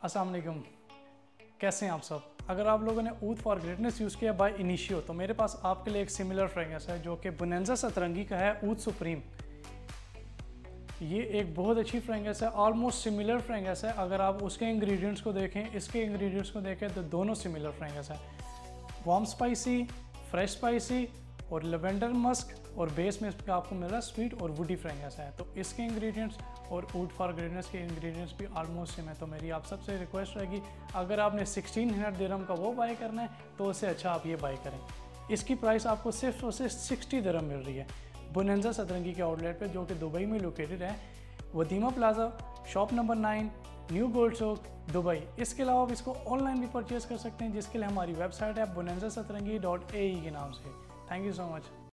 अस्सलाम वालेकुम, कैसे हैं आप सब। अगर आप लोगों ने ऊद फॉर ग्रेटनेस यूज़ किया बाय इनिशियो तो मेरे पास आपके लिए एक सिमिलर फ्रेगरेंस है जो कि बोनेंजा सतरंगी का है, ऊद सुप्रीम। ये एक बहुत अच्छी फ्रेगरेंस है, ऑलमोस्ट सिमिलर फ्रेगरेंस है। अगर आप उसके इंग्रेडिएंट्स को देखें, इसके इंग्रेडिएंट्स को देखें तो दोनों सिमिलर फ्रेगरेंस है। वार्म स्पाइसी, फ्रेश स्पाइसी और लेवेंडर मस्क, और बेस में इसका आपको मिल रहा है स्वीट और वुडी फ्रेगरेंस है। तो इसके इंग्रेडिएंट्स और ऊद फॉर ग्रेटनेस के इंग्रेडिएंट्स भी ऑलमोस्ट सेम है। तो मेरी आप सबसे रिक्वेस्ट रहेगी, अगर आपने 1600 दिरहम का वो बाय करना है तो उससे अच्छा आप ये बाय करें। इसकी प्राइस आपको सिर्फ और सिर्फ 60 दिरहम मिल रही है बोनेंजा सतरंगी के आउटलेट पे, जो कि दुबई में लोकेटेड है, Wadima plaza, shop number 9, new gold chowk, Dubai. इसके अलावा आप इसको ऑनलाइन भी परचेज़ कर सकते हैं, जिसके लिए हमारी वेबसाइट है bonanzasatrangi.ae के नाम से। Thank you so much.